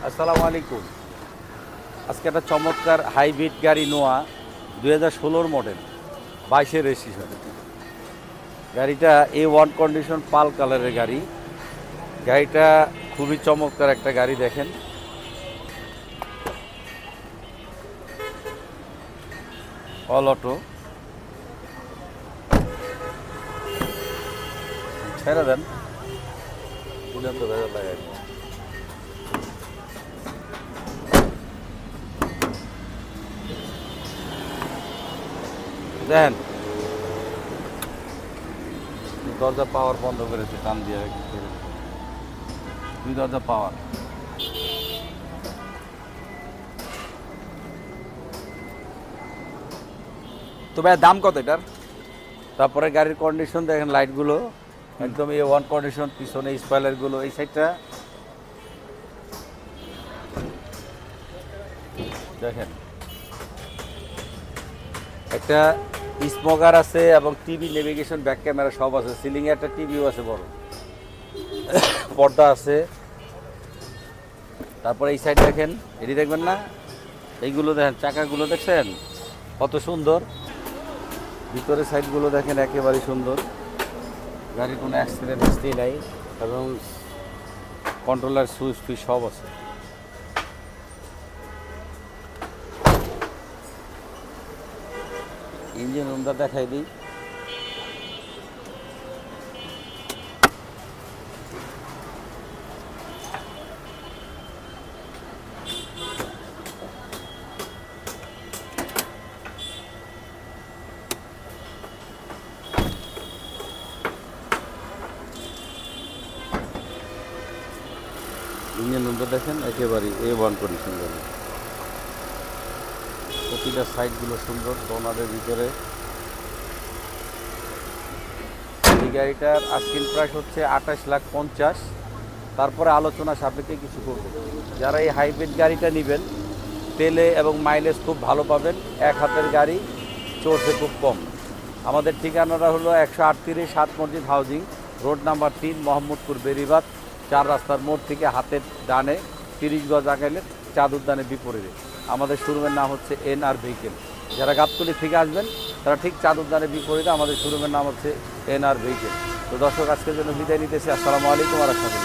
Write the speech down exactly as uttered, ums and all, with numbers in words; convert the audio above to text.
আসসালামু আলাইকুম। আজকে একটা চমৎকার হাইব্রিড গাড়ি নোয়া দুই হাজার ষোলোর মডেল, বাইশের রেজিস্ট্রেশন। গাড়িটা এ ওয়ান কন্ডিশন পাল কালারের গাড়ি। গাড়িটা খুবই চমৎকার একটা গাড়ি, দেখেন অল অটো। ছেড়ে দেন পর্যন্ত ভেজা লাগাই দেন। দরজা পাওয়ার বন্ধ করেছে টান দিয়ে, দুই দরজা পাওয়ার। তো ভাই দাম কত এটার? তারপরে গাড়ির কন্ডিশন দেখেন, লাইটগুলো একদম এ ওয়ান কন্ডিশন, পিছনে স্পয়লারগুলো, এই সাইডটা দেখেন। একটা স্মোকার আছে এবং টিভি, নেভিগেশন, ব্যাক ক্যামেরা সব আছে। সিলিংয়ে একটা টিভিও আছে, বড় পর্দা আছে। তারপরে এই সাইড দেখেন, এটি দেখবেন না, এইগুলো দেখেন, চাকাগুলো দেখছেন কত সুন্দর। ভিতরের সাইডগুলো দেখেন একেবারে সুন্দর। গাড়ির কোনো অ্যাক্সিডেন্ট হিস্ট্রি নাই এবং কন্ট্রোলার সুইচ ফি সব আছে। ইঞ্জিন রুমটা দেখাই দিই। ইঞ্জিন রুমটা দেখেন একেবারে এ ওয়ান কন্ডিশন গাড়ি। প্রতিটা সাইডগুলো সুন্দর, ডোনারের ভিতরে। এই গাড়িটার আস্কিং প্রাইস হচ্ছে আঠাশ লাখ পঞ্চাশ। তারপরে আলোচনা সাপেক্ষে কিছু করবে। যারা এই হাইব্রিড গাড়িটা নেবেন, তেলে এবং মাইলেজ খুব ভালো পাবেন। এক হাতের গাড়ি, চলছে খুব কম। আমাদের ঠিকানাটা হলো একশো আটত্রিশ সাত মসজিদ হাউজিং, রোড নাম্বার তিন, মোহাম্মদপুর বেরিবাদ, চার রাস্তার মোড় থেকে হাতের ডানে তিরিশ গজ আগাইলে চাঁদ উদ্যানের বিপরীতে। আমাদের শোরুমের নাম হচ্ছে এন আর ভেহিকেল। যারা গাবতলী থেকে আসবেন তারা ঠিক চাঁদ উদ্যানের বিপরীতে, আমাদের শোরুমের নাম হচ্ছে এন আর ভেহিকেল। তো দর্শক, আজকের জন্য বিদায় নিতেছি। আসসালামু আলাইকুম ওয়া রাহমাতুল্লাহ।